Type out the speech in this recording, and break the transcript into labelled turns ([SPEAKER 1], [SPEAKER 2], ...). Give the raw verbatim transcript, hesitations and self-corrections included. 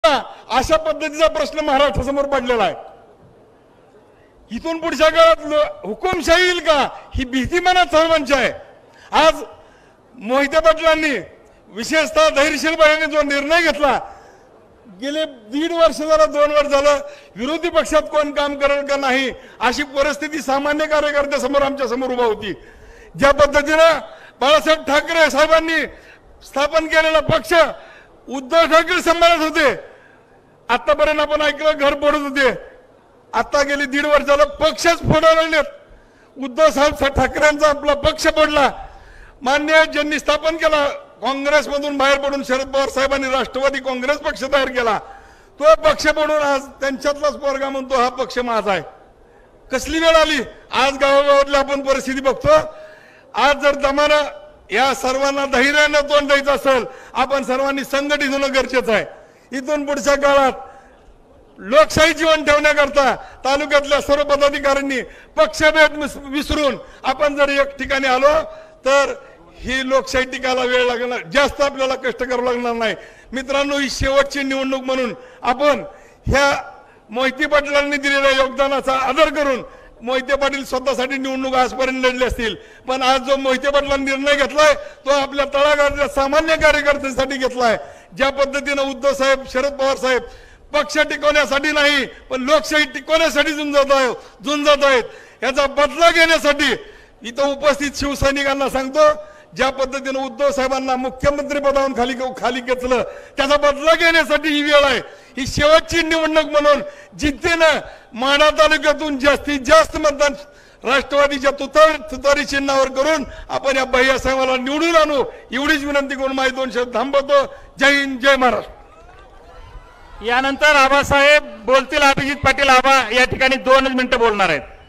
[SPEAKER 1] अशा पद्धतीचा प्रश्न महाराष्ट्रासमोर पडलेला आहे। इथून पुढच्या काळात हुकुमशाही येईल का ही भीती मनात सर्वांची आहे। आज मोहिते पाटलांनी विशेषतः धैर्यशीलपणाने जो निर्णय घेतला, गेले दीड वर्ष झालं दोन वर्ष झालं विरोधी पक्षात कोण काम करेल का नाही अशी परिस्थिती सामान्य कार्यकर्त्यासमोर आमच्या समोर उभा होती। ज्या पद्धतीने बाळासाहेब ठाकरे साहेबांनी स्थापन केलेला पक्ष उद्धव ठाकरे सांभाळत होते, आतापर्यंत आपण ऐकलं घर फोडत होते, आता गेली दीड वर्षाला पक्षच फोडायला लागलेत। उद्धव साहेब ठाकरेंचा आपला पक्ष फोडला। मान्य ज्यांनी स्थापन केला काँग्रेसमधून बाहेर पडून शरद पवार साहेबांनी राष्ट्रवादी काँग्रेस पक्ष तयार केला, तो पक्ष पडून आज त्यांच्यातलाच पोरगा म्हणतो हा पक्ष माझा आहे। कसली वेळ आली। आज गावागावातली आपण परिस्थिती बघतो। आज जर दमाना या सर्वांना धैर्याने तोंड द्यायचं असेल, आपण सर्वांनी संघटित होणं गरजेचं आहे। इथून पुढच्या काळात लोकशाही जीवन ठेवण्याकरता तालुक्यातल्या सर्व पदाधिकाऱ्यांनी पक्षभेद विसरून आपण जर एक ठिकाणी आलो तर ही लोकशाही टिकायला वेळ लागणार, जास्त आपल्याला कष्ट करावं लागणार नाही। मित्रांनो, ही शेवटची निवडणूक म्हणून आपण ह्या मोहिते पाटलांनी दिलेल्या योगदानाचा आदर करून, मोहिते पाटील स्वतःसाठी निवडणूक आजपर्यंत लढले असतील, पण आज जो मोहिते पाटलांनी निर्णय घेतलाय तो आपल्या तळागाळातल्या सामान्य कार्यकर्त्यांसाठी घेतलाय। ज्या पद्धतीने उद्धव साहेब शरद पवार साहेब पक्ष टिकवण्यासाठी नाही पण लोकशाही टिकवण्यासाठी झुंजत आहेत झुंजत आहेत याचा बदला घेण्यासाठी इथं उपस्थित शिवसैनिकांना सांगतो, ज्या पद्धतीने उद्धव साहेबांना मुख्यमंत्री पदावरून खाली खाली घेतलं त्याचा बदला घेण्यासाठी ही वेळ आहे। ही शेवटची निवडणूक म्हणून जिद्दीनं माढा तालुक्यातून जास्तीत जास्त मतदान राष्ट्रवादीच्या तुतार तुतारी चिन्हावर करून आपण या भैयासाहेबाला निवडून आणू, एवढीच विनंती करून माझे दोन शब्द थांबवतो। जय हिंद, जय महाराष्ट्र।
[SPEAKER 2] यानंतर आबासाहेब बोलतील। अभिजित पाटील आबा या ठिकाणी दोन मिनिटं बोलणार आहेत।